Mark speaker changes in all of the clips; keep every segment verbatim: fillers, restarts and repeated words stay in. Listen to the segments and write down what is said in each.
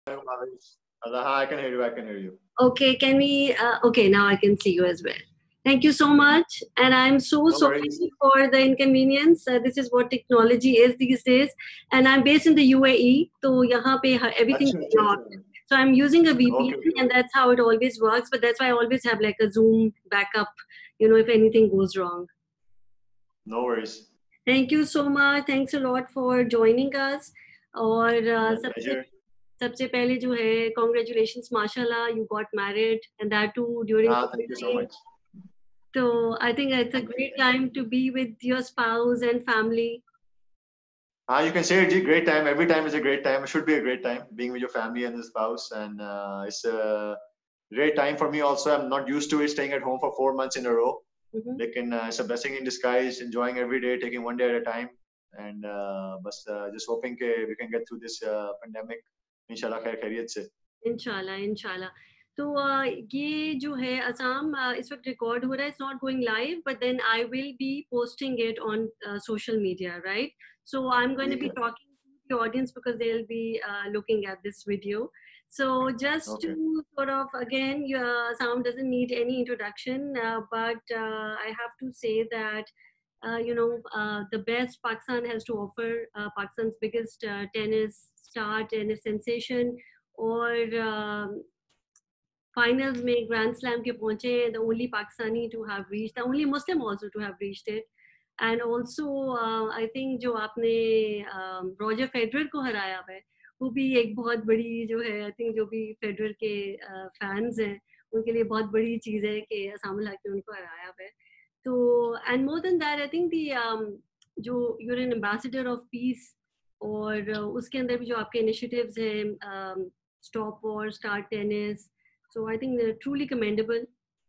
Speaker 1: Allah, I can hear you. I can hear you.
Speaker 2: Okay, can we? Uh, okay, now I can see you as well. Thank you so much. And I'm so
Speaker 1: No
Speaker 2: sorry
Speaker 1: worries.
Speaker 2: for the inconvenience. Uh, this is what technology is these days. And I'm based in the U A E, so यहाँ पे ह- everything
Speaker 1: अच्छा
Speaker 2: is
Speaker 1: अच्छा अच्छा.
Speaker 2: blocked. So I'm using a
Speaker 1: Okay,
Speaker 2: V P N,
Speaker 1: okay,
Speaker 2: and
Speaker 1: okay.
Speaker 2: that's how it always works. But that's why I always have like a Zoom backup, you know, if anything goes wrong.
Speaker 1: No worries.
Speaker 2: Thank you so much. Thanks a lot for joining us. और uh,
Speaker 1: My
Speaker 2: सबसे
Speaker 1: pleasure.
Speaker 2: सबसे पहले जो है congratulations माशाल्लाह you got married and that too during
Speaker 1: Ah, thank you so
Speaker 2: COVID.
Speaker 1: much.
Speaker 2: So I think it's a
Speaker 1: Thank you.
Speaker 2: great time to be with your spouse and family.
Speaker 1: Ah, you can say it. Ji, great time. Every time is a great time. It should be a great time being with your family and the spouse, and uh, it's a great time for me also. I'm not used to it staying at home for four months in a row.
Speaker 2: Mhm.
Speaker 1: Lekin uh, it's a blessing in disguise. Enjoying every day, taking one day at a time, and uh, बस uh, just hoping that we can get through this uh, pandemic. Inshallah, खैर खैरियत से.
Speaker 2: इंशाल्लाह इंशाल्लाह तो uh, ये जो है असम uh, इस वक्त रिकॉर्ड हो रहा है it's not going live but then I will be posting it on social media right so I am going to
Speaker 1: ठीक
Speaker 2: बी
Speaker 1: है.
Speaker 2: Talking to the audience because they'll be uh, looking at this video. So just to
Speaker 1: Okay.
Speaker 2: sort of again, your sound doesn't need any introduction, uh, but uh, I have to say that uh, you know uh, the best Pakistan has to offer, uh, Pakistan's biggest uh, tennis star, tennis sensation, और finals में grand slam के पहुंचे the only Pakistani to have reached the only Muslim also to have reached it and also I think जो आपने Roger Federer को हराया है वो भी एक बहुत बड़ी जो है आई थिंक जो भी फेडरर के फैंस हैं उनके लिए बहुत बड़ी चीज़ है कि असामुल हक ने उनको हराया है तो and more than that I think the जो your an ambassador of peace और uh, उसके अंदर भी जो आपके इनिशिएटिव्स हैं stop war start tennis so I think they're truly commendable.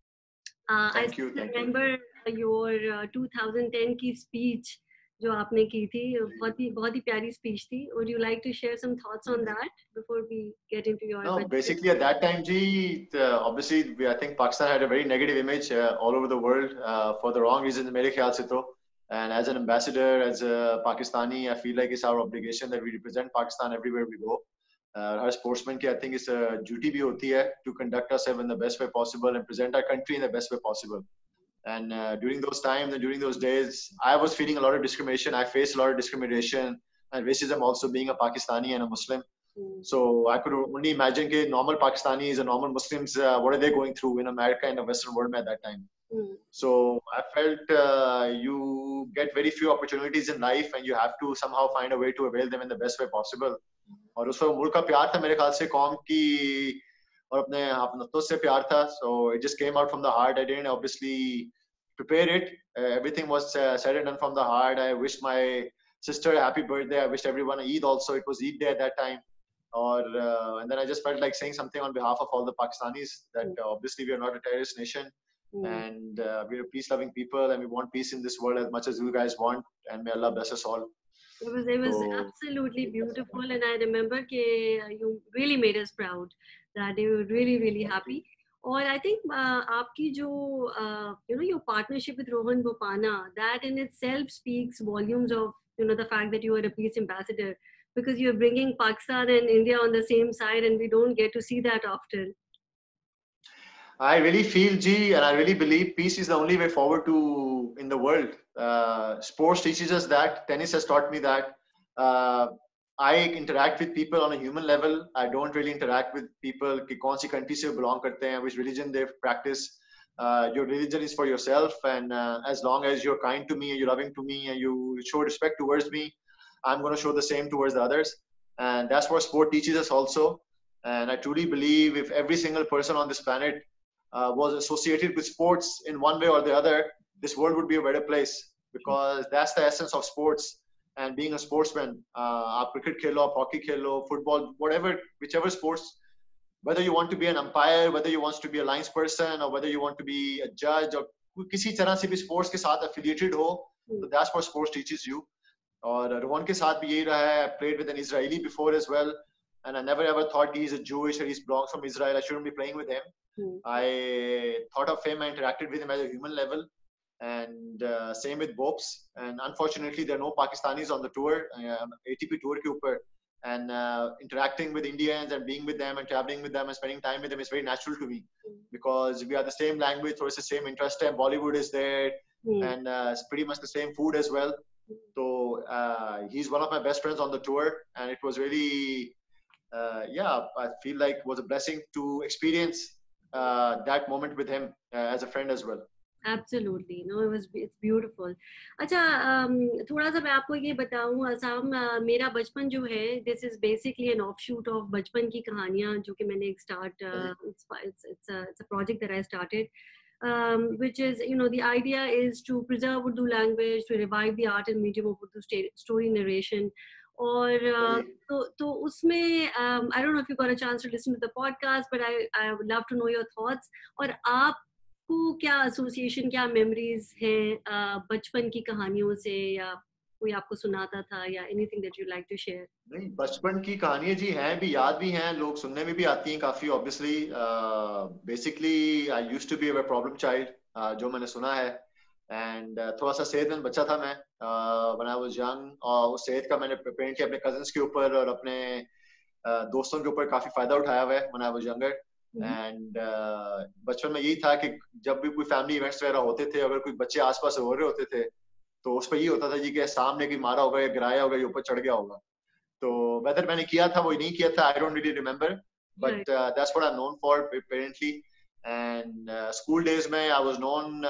Speaker 2: Uh, I
Speaker 1: Thank you.
Speaker 2: still
Speaker 1: Thank you.
Speaker 2: remember your uh, twenty ten की speech जो आपने की थी बहुत ही बहुत ही प्यारी speech थी. Would you like to share some thoughts on that before we get into your
Speaker 1: No,
Speaker 2: message?
Speaker 1: basically at that time, G, the, obviously, we, I think Pakistan had a very negative image uh, all over the world uh, for the wrong reasons, mere khayal se to. And as an ambassador, as a Pakistani, I feel like it's our obligation that we represent Pakistan everywhere we go. Uh, our sportsman ki, I think it's a duty bhi hoti hai to conduct ourselves in the best way possible and present our country in the best way possible. And uh, during those times and during those days, I was feeling a lot of discrimination. I faced a lot of discrimination and racism also being a Pakistani and a Muslim.
Speaker 2: Mm.
Speaker 1: So I could only imagine that normal Pakistanis and normal Muslims, uh, what are they going through in America and the Western world at that time?
Speaker 2: Mm.
Speaker 1: So I felt uh, you get very few opportunities in life and you have to somehow find a way to avail them in the best way possible. और उस वक्त मुल्क का प्यार था मेरे ख्याल से कौम की और अपने अपनों से प्यार था. So it just came out from the heart. I didn't obviously prepare it. Uh, everything was uh, said and done from the heart. I wished my sister a happy birthday. I wished everyone a Eid also. It was Eid day at that time. Or uh, and then I just felt like saying something on behalf of all the Pakistanis that uh, obviously we are not a terrorist nation
Speaker 2: Mm.
Speaker 1: and uh, we are peace-loving people and we want peace in this world as much as you guys want. And may Allah bless us all.
Speaker 2: It was it was
Speaker 1: So
Speaker 2: absolutely beautiful, and I remember that you really made us proud. That you were really really happy. और I think uh, आपकी जो uh, you know your partnership with Rohan Bopana, that in itself speaks volumes of you know the fact that you are a peace ambassador because you're bringing Pakistan and India on the same side, and we don't get to see that often.
Speaker 1: I really feel, G, and I really believe peace is the only way forward to in the world. Uh, sports teaches us that. Tennis has taught me that. Uh, I interact with people on a human level. I don't really interact with people कि कौन सी country से belong करते हैं, which religion they practice. Uh, your religion is for yourself, and uh, as long as you're kind to me and you're loving to me and you show respect towards me, I'm going to show the same towards the others. And that's what sport teaches us also. And I truly believe if every single person on this planet uh, was associated with sports in one way or the other, this world would be a better place because that's the essence of sports and being a sportsman. Uh, आप cricket खेलो, आप hockey Khelo, football, whatever, whichever sports, whether you want to be an umpire, whether you want to be a lines person, or whether you want to be a judge, or किसी तरह से भी sports के साथ affiliated हो, so that's what sports teaches you. और रोहन के साथ भी यही रहा है. I played with an Israeli before as well, and I never ever thought he's a Jewish or he belongs from Israel. I shouldn't be playing with him.
Speaker 2: Mm.
Speaker 1: I thought of him, I interacted with him at a human level, and uh, same with Bopes. And unfortunately, there are no Pakistanis on the tour, uh, A T P tour के ऊपर. and uh, interacting with Indians and being with them and traveling with them and spending time with them is very natural to me because we are the same language, so it's the same interest. And Bollywood is there,
Speaker 2: Hmm.
Speaker 1: and uh, it's pretty much the same food as well. So uh, he's one of my best friends on the tour, and it was really, uh, yeah, I feel like it was a blessing to experience uh, that moment with him uh, as a friend as well.
Speaker 2: Absolutely, no, it was it's beautiful. अच्छा, um, थोड़ा सा मैं आपको ये बताऊं, Assam uh, मेरा बचपन जो है, this is basically an offshoot of बचपन की कहानियां जो कि मैंने एक start, uh, it's it's it's a it's a project that I started, um, which is, you know, the idea is to preserve Urdu language, to revive the art and medium of Urdu sta- story narration. और uh, तो तो उसमें um, I don't know if you got a chance to listen to the podcast, but I I would love to know your thoughts. और आप को क्या association, क्या memories हैं बचपन की कहानियों से, या कोई आपको सुनाता था, या anything that you like to share?
Speaker 1: नहीं, बचपन की कहानियां जी हैं भी, याद भी हैं, लोग सुनने में भी आती हैं काफी obviously. Basically I used to be a problem child, जो मैंने सुना है. एंड uh, थोड़ा सा सेहतमंद बच्चा था मैं व्हेन आई वाज यंग, और उस सेहत का मैंने पेरेंटली अपने कजन्स के ऊपर और अपने uh, दोस्तों के ऊपर काफी फायदा उठाया हुआ है when I was younger. And बचपन में यही था कि जब भी कोई फैमिली इवेंट्स वगैरह होते थे, अगर कोई बच्चे आसपास हो रहे होते थे, तो उस पर ये होता था जी कि सामने कोई मारा होगा या गिराया होगा या ऊपर चढ़ गया होगा. तो वेदर मैंने किया था वो नहीं किया था, I don't really remember, but that's what I am known for apparently. And school days में I was known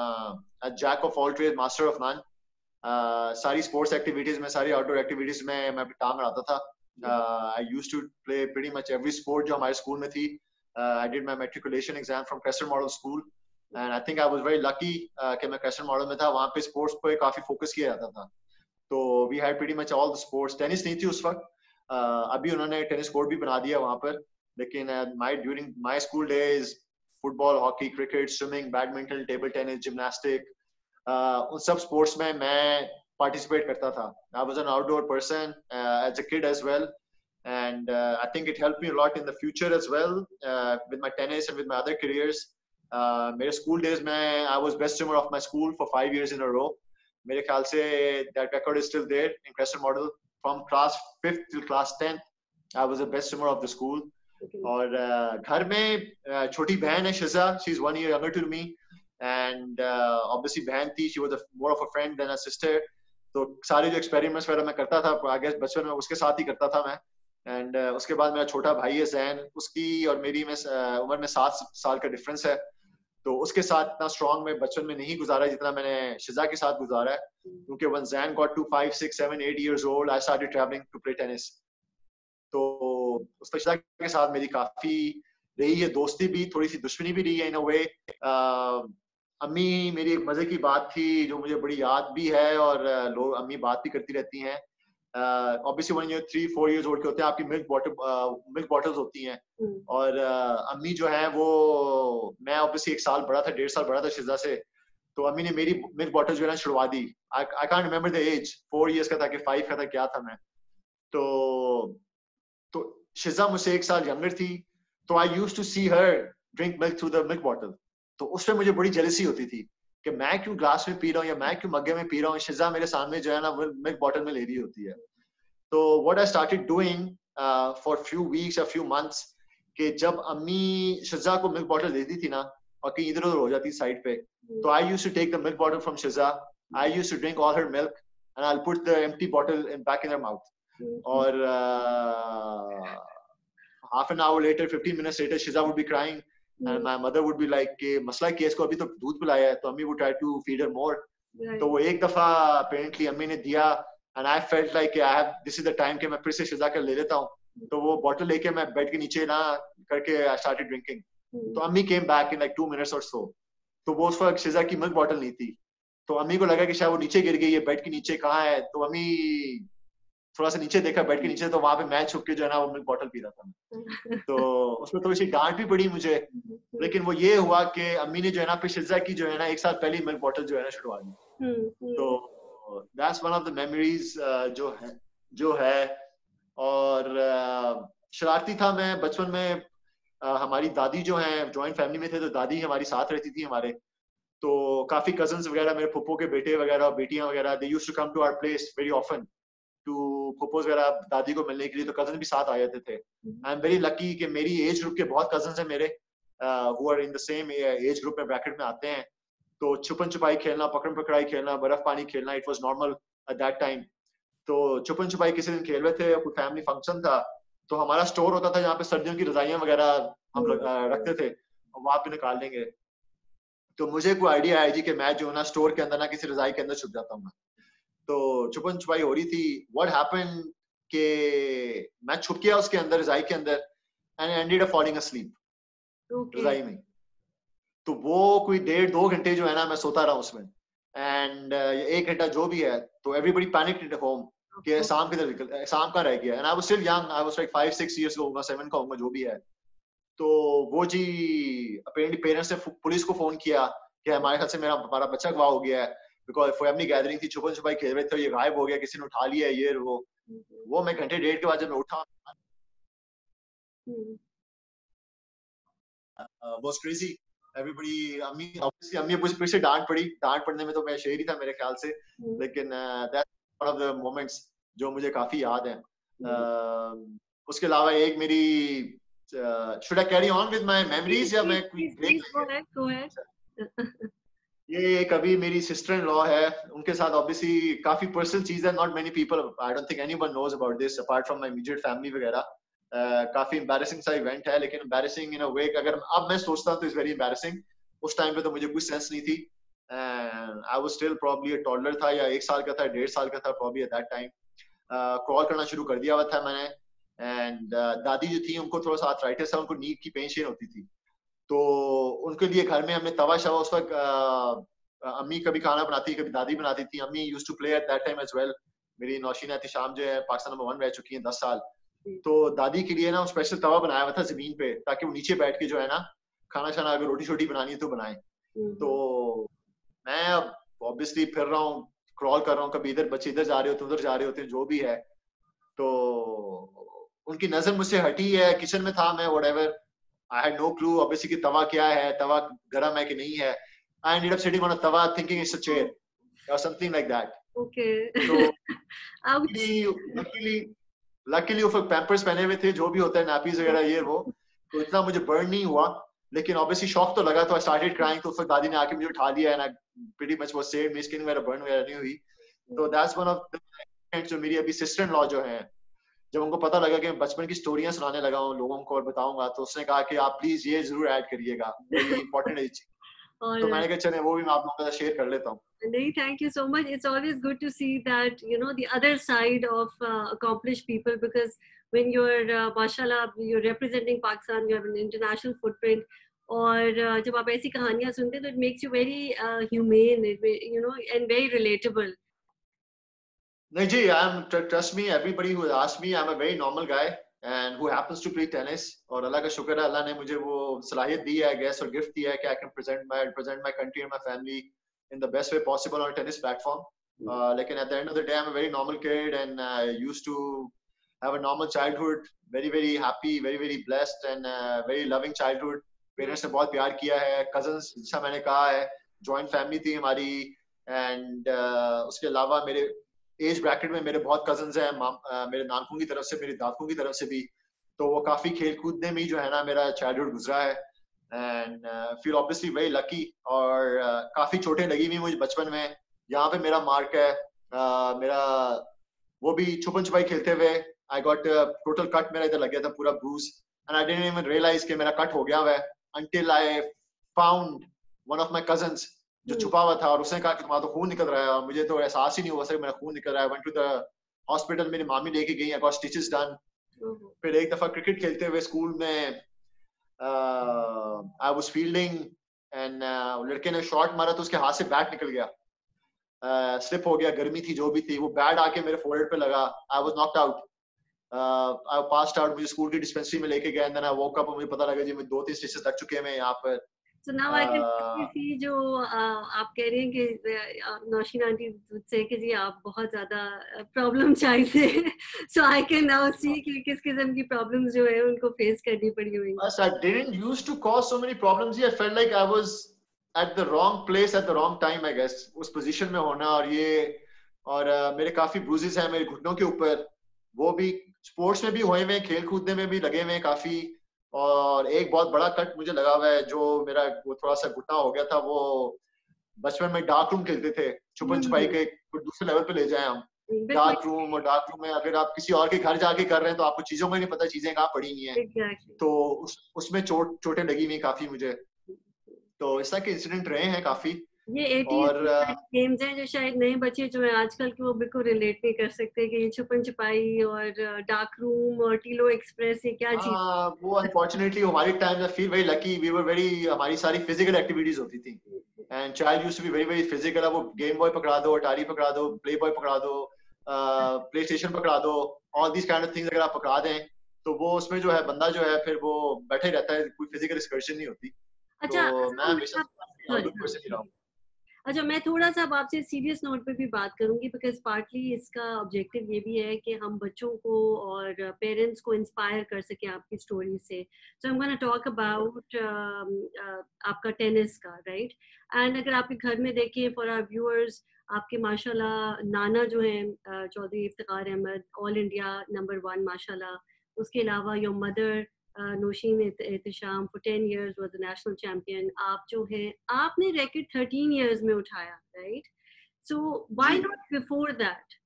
Speaker 1: a jack of all trade, master of none. सारी स्पोर्ट्स एक्टिविटीज में, सारी आउटडोर एक्टिविटीज में मैं अपनी टांग अड़ाता था. I used to play pretty much every sport जो हमारे स्कूल में थी. I did my matriculation exam from Crescent model school, and I think I was very lucky कि मैं क्रेस्टन मॉडल में था. वहां पे स्पोर्ट्स पे काफी फोकस किया जाता था. तो we had pretty much all the sports. Tennis नहीं थी उस वक्त, uh, अभी उन्होंने टेनिस कोर्ट भी बना दिया वहां पर, लेकिन my during my school days football, hockey, cricket, swimming, badminton, table tennis, gymnastic, उन सब स्पोर्ट्स में मैं पार्टिसिपेट करता था. I was an outdoor person as a kid as well, and uh, I think it helped me a lot in the future as well, uh, with my tennis and with my other careers. uh, मेरे school days में I was best swimmer of my school for five years in a row. मेरे ख्याल से that record is still there in Crescent Model. From class fifth till class tenth I was the best swimmer of the school. और uh, घर में uh, छोटी बहन है शिजा, she is one year younger to me, and uh, obviously बहन थी, she was a, more of a friend than a sister. तो सारे जो एक्सपेरिमेंट्स वगैरह मैं करता था, I guess बचपन में उसके साथ ही करता था मैं. एंड uh, उसके बाद मेरा छोटा भाई है जैन, उसकी और मेरी में uh, उम्र में सात साल का डिफरेंस है. तो उसके साथ इतना स्ट्रॉन्ग में बचपन में नहीं गुजारा जितना मैंने शिजा के साथ गुजारा है, क्योंकि when Zan got to five, six, seven, eight years old, I started traveling to play tennis. तो उस शिजा के साथ मेरी काफी रही है दोस्ती भी, थोड़ी सी दुश्मनी भी रही है इन अ वे. अम्मी मेरी एक मजे की बात थी जो मुझे बड़ी याद भी है, और uh, लोग अम्मी बात भी करती रहती हैं. Obviously when you three four years old के होते हैं, आपकी मिल्क बॉटल मिल्क बॉटल्स होती हैं. mm. और uh, अम्मी जो है वो, मैं ऑब्वियसली एक साल बड़ा था, डेढ़ साल बड़ा था शिजा से, तो अम्मी ने मेरी मिल्क बॉटल जो है ना छुड़वा दी. I I can't remember the age, four years का था कि फाइव का था, क्या था मैं. तो तो शिजा मुझसे एक साल यंगर थी, तो I used to see her drink milk through the milk bottle. तो उसमें मुझे बड़ी जेलसी होती थी कि मैं क्यों ग्लास में पी रहा हूँ या मैं क्यों मग्गे में पी रहा हूँ, शिजा मेरे सामने जो है ना मिल्क बॉटल में ले रही होती है. तो what I started doing for few weeks और फ्यू मंथ्स, कि जब अम्मी शिजा को मिल्क बॉटल देती थी ना और कहीं इधर उधर हो जाती साइड पे, तो I used to take the milk bottle from Shiza, I used to drink all her milk and I will put the empty bottle in back in her mouth. और half an hour later, fifteen minutes later, Shiza would be crying and my mother would be like कि मसला क्या है, इसको अभी तो दूध पिलाया है. तो अम्मी would try to feed her more. right. तो वो एक दफा apparently अम्मी ने दिया, and I felt like I have this is the time कि मैं फिर से शिजा कर ले लेता हूँ. तो वो बॉटल लेके मैं बेड के नीचे ना करके I started drinking. mm. तो अम्मी came back in like two minutes or so. तो वो उस वक्त शिजा की मिल्क बॉटल नहीं थी, तो अम्मी को लगा कि शायद वो नीचे गिर गई है, बेड के नीचे कहाँ है. तो अम्मी थोड़ा सा नीचे देखा बेड के नीचे, तो वहां पे मैं छुप के जो है ना वो मिल्क बॉटल पी रहा था. तो उसमें थोड़ी सी डांट भी पड़ी मुझे, लेकिन वो ये हुआ कि अम्मी ने जो है ना फिर शिजा की जो है ना एक साल पहले मिल्क बॉटल जो है ना छुड़वा दी. तो that's one of the memories जो है जो है और uh, शरारती था मैं बचपन में. uh, हमारी दादी जो है, जॉइंट फैमिली में थे, तो दादी हमारी साथ रहती थी हमारे. तो काफी कजन्स वगैरह, मेरे फुप्पो के बेटे वगैरह, बेटियां वगैरह, they used to come to our place very often. Two फुफोज वगैरह दादी को मिलने के लिए, तो कजन भी साथ आ जाते थे. आई एम वेरी लकी कि मेरी एज ग्रुप के बहुत कजन्स हैं मेरे who are in the same age group में ब्रैकेट में आते हैं. तो छुपन छुपाई खेलना, पकड़म पकड़ाई खेलना, बर्फ पानी खेलना, it was normal at that time. तो छुपन छुपाई किसी दिन खेल रहे थे, कोई फैमिली फंक्शन था, तो हमारा स्टोर होता था जहाँ पे सर्दियों की रजाइयां वगैरह हम रखते थे, वहां पे निकाल लेंगे. तो मुझे कोई आइडिया आया जी कि मैं जो ना स्टोर के अंदर ना किसी रजाई के अंदर छुप जाता हूँ. तो छुपन छुपाई हो रही थी. व्हाट हैपेंड के मैं छुप गया उसके अंदर, रजाई के अंदर, and ended up falling asleep रजाई में. तो वो कोई डेढ़ दो घंटे जो है ना मैं सोता रहा उसमें, एंड uh, एक घंटा जो भी है, तो एवरीबडी पैनिक्ड एट होम कि शाम किधर निकल, शाम का रह गया. And I was still young, I was like five six years का होगा, सेवन का होगा, जो भी है. तो वो जी अपेरेंटली पेरेंट्स ने पुलिस को फोन किया कि हमारे ख्याल से मेरा हमारा बच्चा गवाह हो गया है, बिकॉज फैमिली गैदरिंग थी, छुपन छुपाई खेल रहे थे, ये गायब हो गया, किसी ने उठा लिया, ये वो वो मैं घंटे डेढ़ के बाद जब मैं उठा, वाज क्रेजी. एवरीबडी, अम्मी ऑब्वियसली अम्मी मुझे फिर से डांट पड़ी. डांट पड़ने में तो मैं शेर ही था मेरे ख्याल से, लेकिन that's one of the moments जो मुझे काफी याद है. uh, उसके अलावा एक मेरी should I carry on with my memories या मैं ब्रेक? ये कभी मेरी सिस्टर इन लॉ है, उनके साथ ऑब्वियसली काफी पर्सनल चीज है. Not many people, I don't think anyone knows about this apart from my immediate family वगैरह. Uh, काफी एम्बैरेसिंग सा इवेंट है, लेकिन एम्बैरेसिंग इन अ वे अगर अब मैं सोचता हूं तो इट्स वेरी एम्बैरेसिंग. उस टाइम पे तो मुझे कोई सेंस नहीं थी. I was still probably a toddler था, या एक साल का था, डेढ़ साल का था probably at that time. Crawl करना शुरू कर दिया हुआ था मैंने. एंड uh, दादी जो थी उनको थोड़ा सा आर्थराइटिस था, उनको नीक की पेन शेन होती थी. तो उनके लिए घर में हमने तवा शवा उस वक्त uh, अम्मी कभी खाना बनाती, कभी दादी बनाती थी. अम्मी used to play at that time as well. मेरी नौशीना एहतिशाम जो है पाकिस्तान नंबर वन रह चुकी है दस साल. तो दादी के लिए ना स्पेशल तवा बनाया हुआ था जमीन पे, ताकि वो नीचे बैठ के जो है ना खाना शाना, अगर रोटी छोटी बनानी है तो बनाए. तो मैं ऑब्वियसली फिर रहा हूँ, क्रॉल कर रहा हूँ, कभी इधर बच्चे इधर जा रहे होते हैं, उधर जा रहे होते हैं, जो भी है. तो उनकी नजर मुझसे हटी है, किचन में था मैं, whatever, I had no clue obviously कि तवा क्या है, तवा गरम है कि नहीं है. I ended up sitting on a तवा thinking it's a chair or something like that.
Speaker 2: Okay.
Speaker 1: So luckily luckily वो पैम्पर्स पहने हुए थे, जो भी होता है नैपीज वगैरह ये वो, तो इतना मुझे बर्न नहीं हुआ. लेकिन ऑब्वियसली शॉक तो लगा, तो आई स्टार्टेड क्राइंग. तो फिर दादी ने आके मुझे उठा लिया, and I pretty much was saved, मेरी स्किन वगैरह बर्न वगैरह नहीं हुई. तो दैट्स वन ऑफ द जो मेरी अभी सिस्टर इन लॉ जो है, जब उनको पता लगा कि मैं बचपन की स्टोरियां सुनाने लगा हूँ लोगों को और बताऊंगा, तो उसने कहा कि आप प्लीज ये जरूर ऐड करिएगा, वेरी इंपॉर्टेंट है. तो मैंने कहा चले वो भी मैं आप लोगों के साथ शेयर कर लेता हूँ.
Speaker 2: Thank you so much. It's always good to see that, you know, the other side of uh, accomplished people, because when you're, uh, mashallah, you're representing Pakistan, you have an international footprint. और uh, जब आप ऐसी कहानियां सुनते हैं तो it makes you very uh, humane, you know, and very relatable.
Speaker 1: नहीं जी, I'm trust me, everybody who asked me, I'm a very normal guy and who happens to play tennis. और अल्लाह का शुक्र है, अल्लाह ने मुझे वो सलाहियत दी है, गैस और गिफ्ट दिया है कि I can present my present my country and my family in the best way possible on a tennis platform. Uh, like, and at the end of the day, I'm a very normal kid, and I uh, used to have a normal childhood, very very happy, very very blessed, and uh, very loving childhood. Parents ने बहुत प्यार किया है, cousins जैसा मैंने कहा है, joint family थी हमारी, and uh, उसके अलावा मेरे एज ब्रैकेट में मेरे बहुत cousins हैं, uh, मेरे नानकों की तरफ से, मेरी दादकों की तरफ से भी. तो वो काफी खेल कूदने में जो है ना मेरा childhood गुजरा है. And uh, feel obviously very lucky. और uh, काफी चोटें लगी हुई मुझे बचपन में. यहाँ पे मेरा मार्क है, uh, मेरा वो भी छुपन छुपाई खेलते हुए I got a total cut मेरा इधर लग गया था, पूरा bruise, and I didn't even realize कि मेरा cut हो गया है until I found one of my cousins जो छुपा हुआ था, और उसने कहा कि तुम्हारा तो खून निकल रहा है, और मुझे तो एहसास ही नहीं हुआ सर मेरा खून निकल रहा है. I went to the hospital, मेरी मामी लेके गई, I got stitches done. फिर एक दफा क्रिकेट खेलते हुए स्कूल में आई वाज फील्डिंग, एंड लड़के ने शॉट मारा तो उसके हाथ से बैट निकल गया, स्लिप uh, हो गया, गर्मी थी जो भी थी, वो बैट आके मेरे फोrehead पे लगा. I was knocked out, I passed out. मुझे स्कूल की डिस्पेंसरी में लेके गए, and then I woke up, मुझे पता लगा जी मुझे दो तीन स्टिचेस लग चुके हैं यहाँ पर.
Speaker 2: So now I can see जो आप कह रहे हैं कि नौशीन आंटी से कि जी आप बहुत ज़्यादा प्रॉब्लम चाइल्ड थे, so I can now see कि किस किस्म की प्रॉब्लम्स जो है उनको फेस करनी पड़ी हुई.
Speaker 1: Yes, I didn't used to cause so many problems. I felt like I was at the wrong place at the wrong time, I guess. उस पोजीशन में होना और ये और uh, मेरे काफी ब्रूजेस हैं मेरे घुटनों के ऊपर, वो भी स्पोर्ट्स में भी हुए हुए, खेल कूदने में भी लगे हुए काफी। और एक बहुत बड़ा कट मुझे लगा हुआ है, जो मेरा वो थोड़ा सा घुटना हो गया था, वो बचपन में डार्क रूम खेलते थे, छुपन छुपाई के कुछ दूसरे लेवल पे ले जाए हम।
Speaker 2: बिल्कुल।
Speaker 1: डार्क रूम, और डार्क रूम में अगर आप किसी और के घर जाके कर रहे हैं तो आपको चीजों में नहीं पता चीजें कहाँ पड़ी हुई हैं,
Speaker 2: एग्जैक्टली।
Speaker 1: तो उस उसमें चोट चोटें लगी हुई काफी मुझे। तो इस तरह के इंसिडेंट रहे हैं काफी।
Speaker 2: ये एटीज़
Speaker 1: और uh,
Speaker 2: गेम्स हैं जो शायद नए बच्चे जो हैं आजकल के वो बिल्कुल रिलेट नहीं कर सकते कि ये छुपन छुपाई और डार्क रूम और टीलो एक्सप्रेस ये क्या चीज।
Speaker 1: हाँ, वो अनफॉर्चुनेटली हमारी time I feel very lucky, we were very, हमारी सारी फिजिकल एक्टिविटीज होती थी, and child used to be very very physical. वो गेम बॉय पकड़ा दो, अटारी पकड़ा दो, प्ले बॉय पकड़ा दो, प्ले स्टेशन पकड़ा दो, all these kind of things अगर आप पकड़ा दें तो वो उसमें जो है बंदा जो है फिर वो बैठे रहता है, कोई फिजिकल एक्सकर्शन नहीं होती।
Speaker 2: अच्छा
Speaker 1: तो मैं
Speaker 2: अच्छा मैं
Speaker 1: हमेशा
Speaker 2: आप
Speaker 1: आउटडोर
Speaker 2: सॉरी
Speaker 1: पर्सन ही रहा हूँ।
Speaker 2: अच्छा मैं थोड़ा सा अब आपसे सीरियस नोट पे भी बात करूंगी बिकॉज पार्टली इसका ऑब्जेक्टिव ये भी है कि हम बच्चों को और पेरेंट्स को इंस्पायर कर सकें आपकी स्टोरी से। So I am gonna talk about आपका टेनिस का, राइट? एंड अगर आपके घर में देखें फॉर आवर व्यूअर्स, आपके माशाल्लाह नाना जो हैं Chaudhry Iftikhar Ahmed, all India number one माशाल्लाह। उसके अलावा your mother Nausheen Ehtesham for ten years was the national champion. आप जो है आपने रैकेट थर्टीन इयर्स में उठाया, राइट? सो व्हाई
Speaker 1: जी,
Speaker 2: not before that?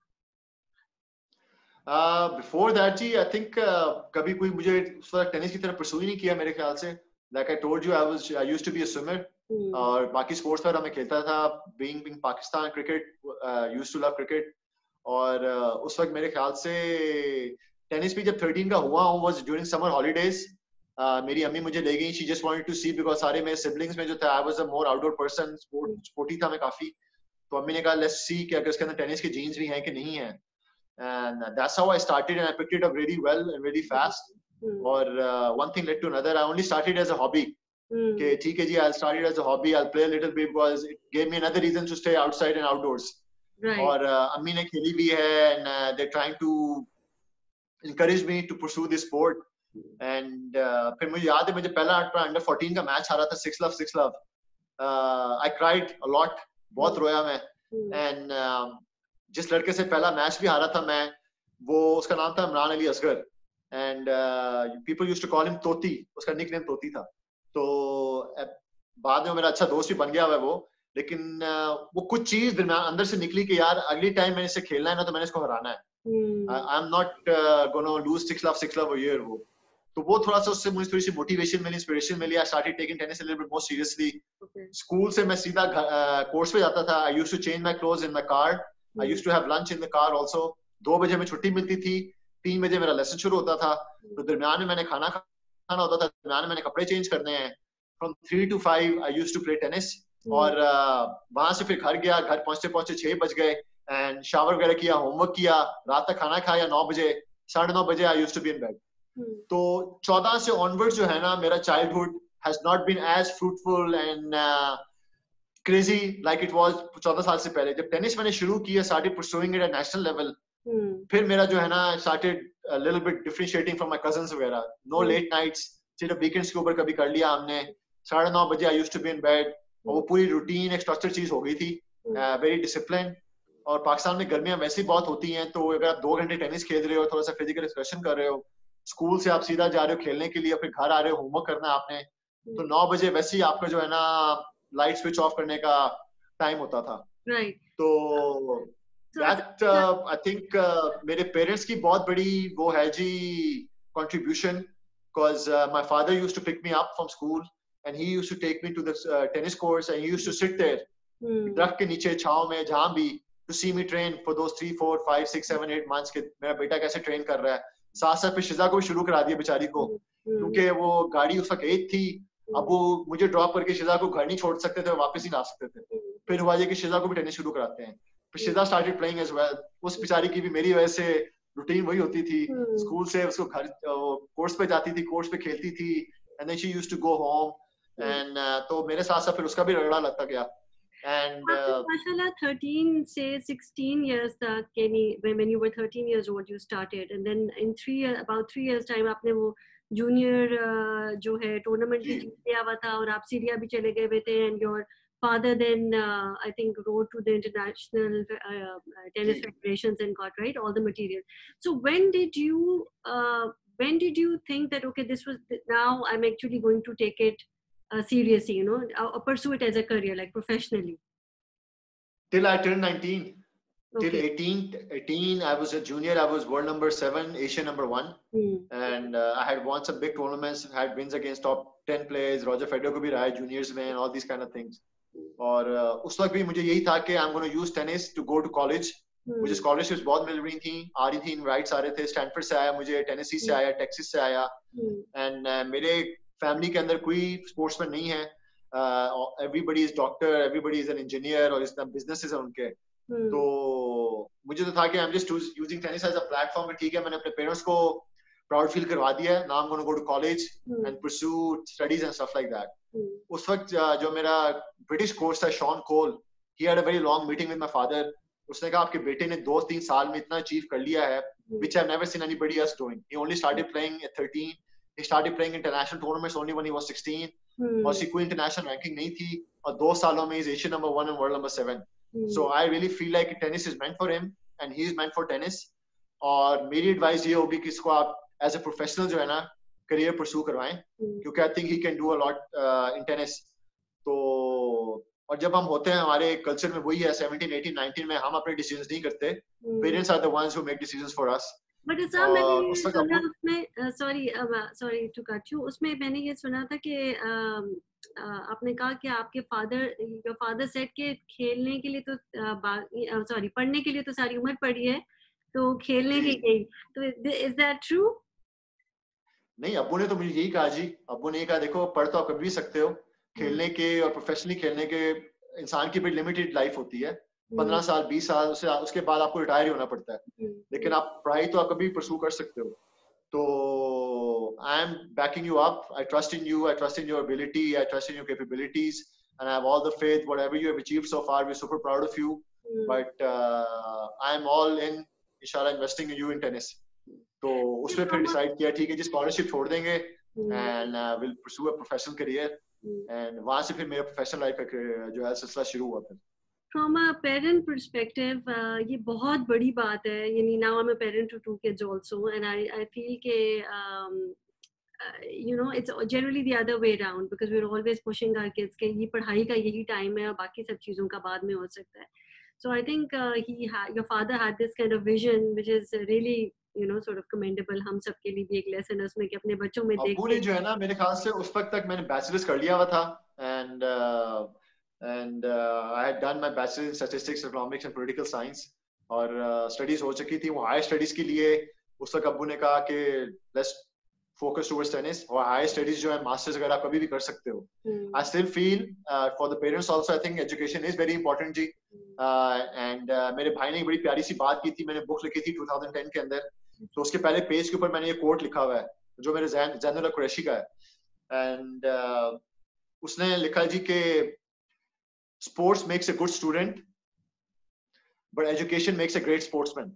Speaker 1: Before that जी आई थिंक कभी कोई मुझे उस वक्त टेनिस की तरफ परसू ही नहीं किया मेरे ख्याल से। Like I told you, I was I used to be a swimmer, और बाकी स्पोर्ट्स वगैरह मैं खेलता था। Being being Pakistan cricket, used to love cricket. और uh, उस वक्त मेरे ख्याल से टेनिस भी जब थर्टीन का हुआ हूँ वाज ड्यूरिंग समर हॉलीडेज। मेरी अम्मी मुझे ले गई, she just wanted to see, because सारे मेरे सिबलिंग्स में जो थे, I was a more outdoor person, sport sporty था मैं काफी। तो अम्मी ने कहा लेट्स सी कि अगर इसके अंदर टेनिस के जीन्स भी हैं कि नहीं है। And that's how I started, and I picked it up really well and really fast. Or uh, one thing led to another. I only started as a hobby. Okay, ठीक है जी, I'll start it as a hobby. I'll play a little bit because it gave me another reason to stay outside and outdoors.
Speaker 2: Right.
Speaker 1: और uh, अम्मी ने खेली भी है, and uh, they're trying to encourage me to pursue this sport. And uh, फिर मुझे याद है मुझे पहला अंडर फोर्टीन का मैच हारा था, six love six love. I cried a lot, बहुत रोया मैं। एंड uh, जिस लड़के से पहला मैच भी हारा था मैं, वो उसका नाम था Imran Ali Asghar, and people used to call him Toti, उसका निकनेम तोती था। तो uh, बाद में मेरा अच्छा दोस्त भी बन गया हुआ है वो। लेकिन uh, वो कुछ चीज दरम्यान अंदर से निकली कि यार अगली टाइम मैंने इसे खेलना है ना, तो मैंने इसको हराना है। I am not gonna lose six love six love a year. वो तो वो थोड़ा सा उससे मुझे थोड़ी सी मोटिवेशन मिली, इंस्पिरेशन मिली। I started taking tennis a little bit more seriously. School से मैं सीधा कोर्स पे जाता था। I used to change my clothes in my car. I used to have lunch in the car also. दो बजे में छुट्टी मिलती थी, तीन बजे मेरा लेसन शुरू होता था। तो दरमियान में मैंने खाना खाना होता था, दरमियान में मैंने कपड़े चेंज करने हैं। From three to five I used to play tennis. और uh, वहां से फिर घर गया, घर पहुंचते पहुंचते छह बज गए, एंड शावर वगैरह किया, होमवर्क किया, रात तक खाना खाया नौ बजे, साढ़े नौ बजे I used to be in bed. तो चौदह से ऑनवर्ड जो है ना, मेरा childhood has not been as fruitful and crazy like it was चौदह साल से पहले। जब टेनिस मैंने शुरू किया, started pursuing it at national level, फिर मेरा जो है ना started a little bit differentiating from my cousins वगैरह। नो लेट नाइट्स, सिर्फ वीकेंड्स के ऊपर कभी कर लिया हमने। साढ़े नौ बजे I used to be in bed, और वो पूरी रूटीन एक स्ट्रक्चर चीज हो गई थी, वेरी डिसिप्लिन। और पाकिस्तान में गर्मियां वैसे ही बहुत होती हैं, तो अगर आप दो घंटे टेनिस खेल रहे हो, थोड़ा सा फिजिकल एक्सप्रेशन कर रहे हो, स्कूल से आप सीधा जा रहे हो खेलने के लिए, फिर घर आ रहे हो, होमवर्क करना है आपने, तो नौ बजे वैसे ही आपका जो है ना लाइट स्विच ऑफ करने का टाइम होता था।
Speaker 2: राइट।
Speaker 1: तो दैट आई थिंक मेरे पेरेंट्स की बहुत बड़ी वो है जी contribution, because my father used to pick me up from school and he used to take me to the tennis courts, and he used to sit there दरख्त के नीचे छांव में जहां भी, to see me train for those three four five six seven eight months के मेरा बेटा कैसे ट्रेन कर रहा है। साथ साथ फिर शिजा को भी शुरू करा दिया बेचारी को, क्योंकि वो गाड़ी उस वक्त एज थी। अब वो मुझे ड्रॉप करके शिजा को घर नहीं छोड़ सकते थे, वापस ही ला सकते थे। फिर हुआ ये कि शिजा को भी टेनिस शुरू कराते हैं। फिर Shiza started playing as well. उस बेचारी की भी मेरी वजह से रूटीन वही होती थी, स्कूल से उसको घर कोर्स पे जाती थी, कोर्स पे खेलती थी, and then she used to go home. And तो मेरे साथ साथ फिर उसका भी रगड़ा लगता गया। And uh,
Speaker 2: mashallah thirteen say sixteen years तक, यानी when you were thirteen years old you started, and then in three year, about three years time आपने वो जूनियर uh, जो है टूर्नामेंट भी जीत लिया हुआ था, और आप सीरिया भी चले गए हुए थे, and your father then uh, I think wrote to the international uh, tennis
Speaker 1: ji
Speaker 2: federations and got right all the material. So when did you uh, when did you think that okay, this was now I'm actually going to take it uh, seriously, you know, uh, pursue it as a career, like professionally?
Speaker 1: till I turned nineteen. Till
Speaker 2: Okay.
Speaker 1: eighteen, eighteen, I was a junior. I was world number seven, Asia number one.
Speaker 2: Hmm.
Speaker 1: And uh, I had won some big tournaments, had wins against top ten players. Roger Federer को भी रहा है juniors में, and all these kind of things. और uh, उस वक्त भी मुझे यही था कि I'm going to use tennis to go to college.
Speaker 2: Hmm.
Speaker 1: मुझे scholarships बहुत मिल रही थी, आ रही थी, invites आ रहे थे. स्टैनफोर्ड से आया मुझे, टेनेसी से आया, टेक्सास से आया.
Speaker 2: Hmm.
Speaker 1: एंड uh, मेरे फैमिली के अंदर कोई स्पोर्ट्समैन नहीं है. Everybody is doctor, everybody is an engineer, और इस तरह बिजनेसेस हैं उनके.
Speaker 2: Hmm.
Speaker 1: तो मुझे तो था कि I am just using tennis as a platform. ठीक है, मैंने अपने पेरेंट्स को प्राउड फील करवा दिया है. Now I am going to go to college
Speaker 2: Hmm.
Speaker 1: And pursue studies and stuff like that.
Speaker 2: Hmm.
Speaker 1: उस वक्त uh, जो मेरा ब्रिटिश कोच था Shaun Cole, he had a very long meeting with my father. उसने कहा आपके बेटे ने दो तीन साल में इतना अचीव कर लिया है, which I've never seen anybody else doing. He only started playing at thirteen. He started playing international tournaments only when he was sixteen.
Speaker 2: Hmm.
Speaker 1: और उसकी कोई international ranking नहीं थी, और दो सालों में he's Asian number one and world number seven.
Speaker 2: Hmm.
Speaker 1: So I really feel like tennis is meant for him and he is meant for tennis. और मेरी advice ये होगी कि इसको आप as a professional जो है ना career pursue करवाएं,
Speaker 2: Hmm.
Speaker 1: क्योंकि I think he can do a lot uh, in tennis. तो और जब हम होते हैं, हमारे कल्चर में वही है, seventeen, eighteen, nineteen में हम अपने डिसीजंस नहीं करते.
Speaker 2: Hmm.
Speaker 1: Parents are the ones who make decisions for us.
Speaker 2: But इस मैंने
Speaker 1: और
Speaker 2: ये
Speaker 1: उस वक्त
Speaker 2: सुना
Speaker 1: अबू
Speaker 2: उसमें, sorry sorry to cut you, उसमें मैंने ये सुना था कि अम, अ, आपने कहा कि आपके फादर योर फादर सेड कि खेलने के लिए तो सॉरी पढ़ने के लिए तो सारी उम्र पड़ी है, तो खेलने
Speaker 1: जी
Speaker 2: के लिए, तो इज दैट ट्रू?
Speaker 1: नहीं, अब्बू ने तो मुझे यही कहा जी. अब्बू ने कहा देखो, पढ़ तो आप कभी भी सकते हो, खेलने के और प्रोफेशनली खेलने के इंसान की बड़ी लिमिटेड लाइफ होती है. पंद्रह साल, बीस साल, उससे उसके बाद आपको रिटायर ही होना पड़ता है. लेकिन आप पढ़ाई तो आप कभी परस्यू कर सकते हो. तो I am backing you up. I trust in you, I trust in your ability, I trust in your capabilities, and I have all the faith whatever you have achieved so far. We are super proud of you. But I am all in, इंशाल्लाह, investing in you in tennis. तो उसमें फिर decide किया ठीक है जी, scholarship छोड़ देंगे and will pursue a professional career. And वहां से फिर मेरा प्रोफेशनल लाइफ का जो है सिलसिला शुरू हुआ. फिर
Speaker 2: From a parent perspective, uh, ये बहुत बड़ी बात है. यानी now I'm a parent to two kids also, and I I feel कि um, uh, you know it's generally the other way around, because we're always pushing our kids कि ये पढ़ाई का यही time है और बाकी सब चीज़ों का बाद में हो सकता है. So I think uh, he had, your father had this kind of vision, which is really you know sort of commendable. हम सब के लिए भी एक lesson है उसमें कि अपने बच्चों में देख
Speaker 1: अब्बू ने जो है ना, मेरे ख्याल से उस वक्त तक मैंने बैचलर्स कर लिया हुआ था. And and I had done my bachelor in statistics, economics and political science, और स्टडीज uh, हो चुकी थी. वो हायर स्टडीज के लिए उस वक्त अब्बू ने कहा कि लेट्स फोकस टुवर्ड्स टेनिस, और हायर स्टडीज जो है मास्टर्स वगैरह आप कभी भी कर सकते हो. I still feel for the parents also, I think education is very important जी. एंड uh, uh, मेरे भाई ने एक बड़ी प्यारी सी बात की थी, मैंने बुक लिखी थी twenty ten के अंदर. तो उसके पहले पेज के ऊपर मैंने ये कोट लिखा हुआ है जो मेरे जैनुल्लाह कुरैशी का है. एंड uh, उसने लिखा जी कि sports makes a good student but education makes a great sportsman.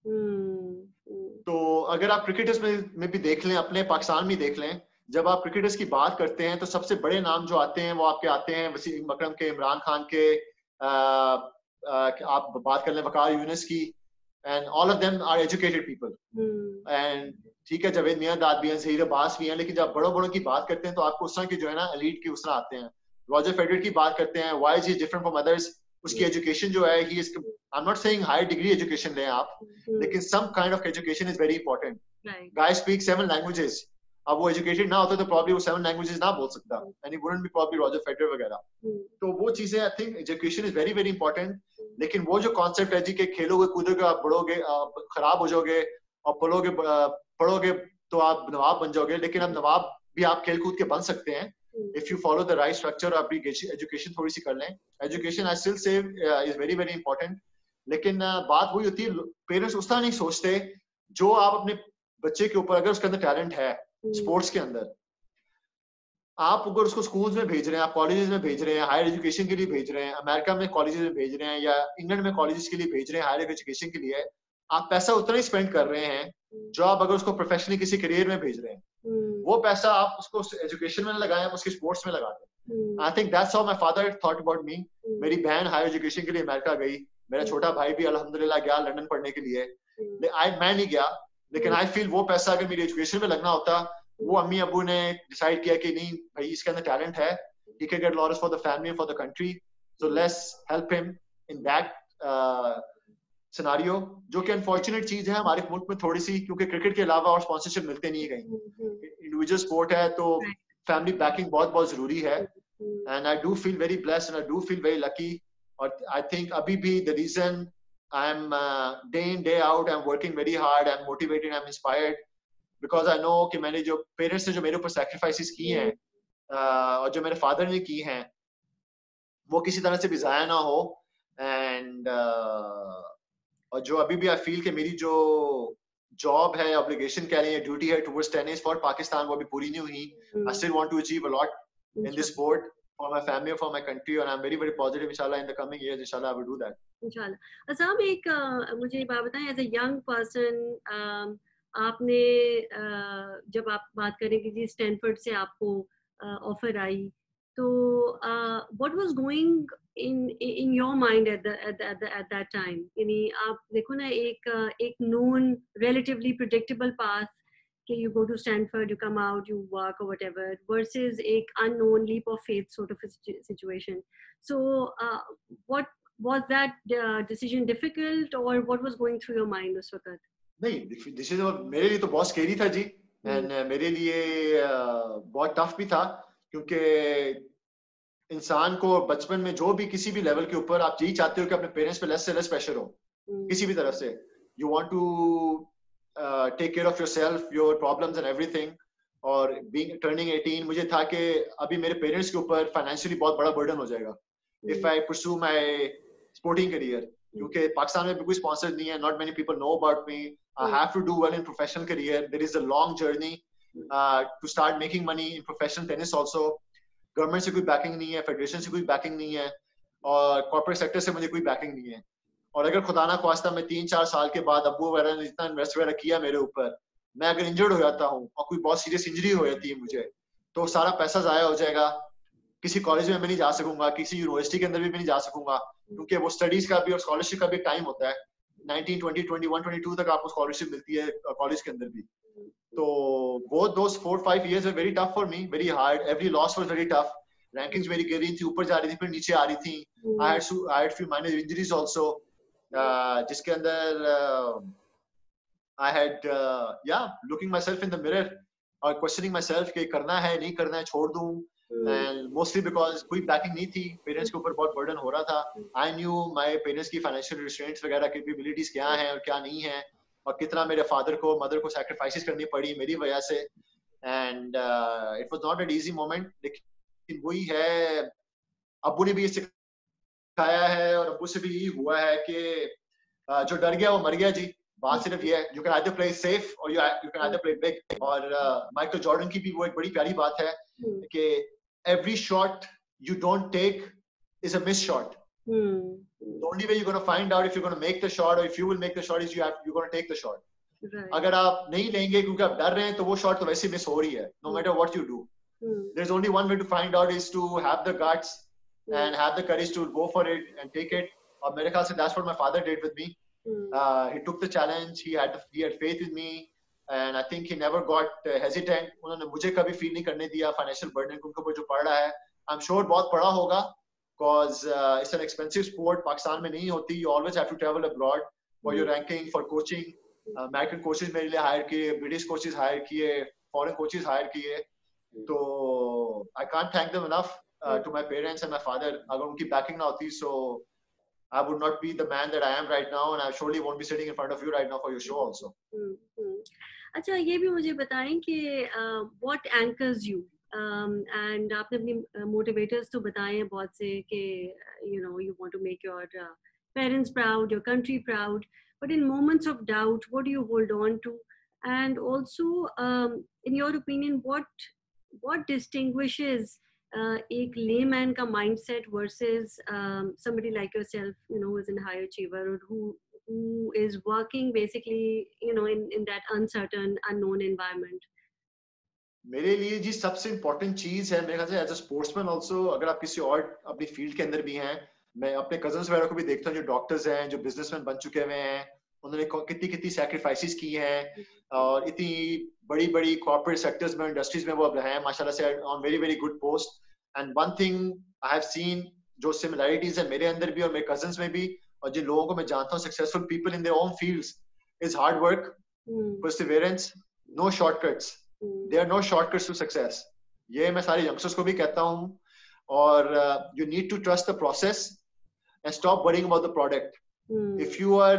Speaker 1: तो अगर आप क्रिकेटर्स में, में भी देख लें, अपने पाकिस्तान में देख लें, जब आप क्रिकेटर्स की बात करते हैं तो सबसे बड़े नाम जो आते हैं वो आपके आते हैं वसीम अकरम के, इमरान खान के, आ, आ, आप बात कर लें वकार यूनिस की, and all of them are educated people. hmm. and ठीक है, जावेद मियांदाद भी हैं, ज़हीर अब्बास भी हैं, लेकिन जब बड़ों बड़ों की बात करते हैं तो आपको उस तरह की जो है ना एलीट की उस तरह आते हैं. रॉजर फेडरर की बात करते हैं, why is he different from others? उसकी एजुकेशन जो है, he is, I'm not saying higher degree education लें आप, hmm. लेकिन some kind of education is very important. right. Guy speaks seven languages. अब वो एजुकेटेड ना होता तो probably वो seven languages ना बोल सकता, and he wouldn't be probably Roger Federer वगैरह. hmm. तो वो चीजें, I think education is very very important. लेकिन वो जो कॉन्सेप्ट है जी कि खेलोगे कूदोगे आप बढ़ोगे, खराब हो जाओगे, और पढ़ोगे पढ़ोगे तो आप नवाब बन जाओगे. लेकिन अब नवाब भी आप खेल कूद के बन सकते हैं if you follow the right structure. अपनी एजुकेशन थोड़ी सी कर लें. Education I still say is very very important. लेकिन uh, बात वही होती है, पेरेंट्स उस तरह नहीं सोचते. जो आप अपने बच्चे के ऊपर, अगर उसके अंदर टैलेंट है स्पोर्ट्स के अंदर, आप अगर उसको स्कूल्स में भेज रहे हैं, आप कॉलेजेस में भेज रहे हैं, हायर एजुकेशन के लिए भेज रहे हैं, अमेरिका में कॉलेजेस में भेज रहे हैं या इंग्लैंड में कॉलेजेस के लिए भेज रहे हैं हायर एजुकेशन के लिए, आप पैसा उतना ही स्पेंड कर रहे हैं जो आप अगर उसको प्रोफेशनली किसी करियर में भेज रहे हैं. वो पैसा आप उसको एजुकेशन में लगाएं, उसके स्पोर्ट्स में लगा दें. I think that's how my father thought about me. मेरी बहन हायर एजुकेशन के लिए अमेरिका गई, मेरा छोटा भाई भी अल्हम्दुलिल्लाह गया लंदन पढ़ने के लिए, I मैं नहीं गया, लेकिन आई फील वो पैसा अगर मेरी एजुकेशन में लगना होता, वो अम्मी अबू ने डिसाइड किया कि नहीं भाई इसके अंदर टैलेंट है, he can get laurels for the family and for the country, so let's help him in that uh, scenario, जो कि अनफॉर्चुनेट चीज है हमारे मुल्क में थोड़ी सी, क्योंकि क्रिकेट के अलावा और स्पॉन्सरशिप मिलते नहीं है कहीं, इंडिविजुअल स्पोर्ट है तो फैमिली बैकिंग बहुत बहुत जरूरी है, and I do feel very blessed and I do feel very lucky, और I think अभी भी the reason I'm uh, day in day out I'm working very hard, I'm motivated, I'm inspired because I know कि मैंने जो parents ने जो मेरे ऊपर sacrifices की हैं uh, और जो मेरे फादर ने की हैं वो किसी तरह से भी जाया ना हो, and uh, और जो अभी भी आई फील कि मेरी जो जॉब है, ऑब्लिगेशन कह रही है, ड्यूटी है टुवर्ड्स टेनिस फॉर पाकिस्तान, वो अभी पूरी नहीं हुई. I still want to achieve a lot in this sport for my family, for my country, and I'm very very positive inshallah in the coming years inshallah I will do that.
Speaker 2: इंशाल्लाह. असम एक uh, मुझे एक बात बताएं, as a young person आपने uh, जब आप बात करें कि जी स्टैनफोर्ड से आपको ऑफर uh, आई, तो what was going in in your mind at the at that time? यानी आप देखो ना, एक uh, एक नोन रिलेटिवली प्रेडिक्टेबल पाथ कि you go to Stanford, you come out, you work or whatever, versus a unknown leap of faith sort of a situation. So, uh, what was that uh, decision difficult, or what was going through your mind उस वक्त?
Speaker 1: नहीं, decision मेरे लिए तो बहुत scary था जी, and uh, मेरे लिए uh, बहुत tough भी था, क्योंकि इंसान को बचपन में जो भी किसी भी लेवल के ऊपर आप यही चाहते हो कि अपने पेरेंट्स पे लेस से लेस प्रेशर हो, किसी भी तरफ से. You want to Uh, take care of yourself, your problems and everything. और being turning eighteen, मुझे था कि अभी मेरे पेरेंट्स के ऊपर फाइनेंशियली बहुत बड़ा बर्डन हो जाएगा if I pursue my sporting career, क्योंकि पाकिस्तान में भी कोई स्पॉन्सर नहीं है, not many people know about me. I have to do well in professional career. There is a long journey uh, to start making money in professional tennis also. Government से कोई backing नहीं है, federation से कोई backing नहीं है, और corporate sector से मुझे कोई बैकिंग नहीं है. और अगर खुदा ना ख्वास्ता मैं तीन चार साल के बाद अब्बू वगैरह ने जितना इन्वेस्ट वगैरह किया मेरे ऊपर, मैं अगर इंजर्ड हो जाता हूँ और कोई बहुत सीरियस इंजरी हो जाती है मुझे, तो सारा पैसा जाया हो जाएगा, किसी कॉलेज में मैं नहीं जा सकूंगा, किसी यूनिवर्सिटी के अंदर भी मैं नहीं जा सकूंगा, क्योंकि वो स्टडीज का भी और स्कॉलरशिप का भी टाइम होता है. Nineteen, twenty, twenty one, twenty two तक आपको स्कॉलरशिप मिलती है कॉलेज के अंदर भी. तो वो those four five years were very tough for me, very hard. Every loss was very tough. Rankings मेरी गिर रही थी, ऊपर जा रही थी, फिर नीचे आ रही थी. I had I had few minor injuries also, जिसके अंदर आई हैड या looking myself in the mirror और क्वेश्चनिंग माई सेल्फ कि करना है नहीं करना है, छोड़ दूं. एंड मोस्टली बिकॉज कोई बैकिंग नहीं थी, पेरेंट्स के ऊपर बहुत बर्डन हो रहा था. आई न्यू माई पेरेंट्स की फाइनेंशियल रिस्ट्रेंट्स वगैरह, कैपेबिलिटीज क्या हैं और क्या नहीं है, और कितना मेरे फादर को मदर को सैक्रिफाइसेस करनी पड़ी मेरी वजह से. And it was not an easy moment, लेकिन वही है, अब्बू ने भी ये सिखाया है और अब्बू से भी यही हुआ है कि uh, जो डर गया वो मर गया जी. बात सिर्फ ये है, you can either play safe और you you can either play big. और माइकल जॉर्डन की भी वो एक बड़ी प्यारी बात है कि every shot you don't take is a miss shot. The only way you're going to find out if you're going to make the shot or if you will make the shot is you have you're going to take the shot. Right. अगर आप नहीं लेंगे क्योंकि आप डर रहे हैं, तो वो शॉट तो वैसे मिस हो रही है, no matter what you do. There's only one way to find out is to have the guts and have the courage to go for it and take it. और मेरे ख्याल से that's what my father did with me. Uh, he took the challenge. He had he had faith in me, and I think he never got uh, hesitant. उन्होंने मुझे कभी feel नहीं करने दिया फाइनेंशियल बर्डन उनके ऊपर जो पड़ रहा है. I'm sure बहुत पड़ा होगा, because uh, it's an expensive sport. Pakistan में नहीं होती. You always have to travel abroad for your ranking, for coaching. Uh, American coaches मेरे लिए hire किए, British coaches hire किए, foreign coaches hire किए. तो I can't thank them enough uh, to my parents and my father. अगर उनकी backing ना होती, so I would not be the man that I am right now, and I surely won't be sitting in front of you right now for your show also.
Speaker 2: अच्छा, ये भी मुझे बताएं कि what anchors you, um, and आपने अपनी motivators तो बताए हैं बहुत से कि you know you want to make your uh, parents proud, your country proud, but in moments of doubt, what do you hold on to? And also, um, in your opinion, what what distinguishes Uh, एक layman का mindset versus um, somebody like yourself, you know, who is a high achiever or who who is working basically, you know, in in that uncertain, unknown environment?
Speaker 1: मेरे लिए जी सबसे important चीज है मेरे ख्याल से एज अ स्पोर्ट्समैन ऑल्सो, अगर आप किसी और अपनी फील्ड के अंदर भी हैं, मैं अपने कजन्स वगैरह को भी देखता हूँ जो डॉक्टर्स हैं, जो बिजनेसमैन बन चुके हुए हैं, उन्होंने कितनी कितनी सैक्रिफाइसेस की हैं और इतनी बड़ी बड़ी कॉर्पोरेट सेक्टर्स में, इंडस्ट्रीज में वो अब हैं माशाल्लाह से on very very good post. And one thing I have seen, जो सिमिलैरिटीज है मेरे अंदर भी और मेरे कजन्स में भी और जिन लोगों को मैं जानता हूँ successful people in their own fields, is hard work, perseverance, no shortcuts. There are no shortcuts to success. ये मैं सारे youngsters को भी कहता हूँ। और uh, you need to trust the process and stop worrying about the product.
Speaker 2: Hmm.
Speaker 1: If you are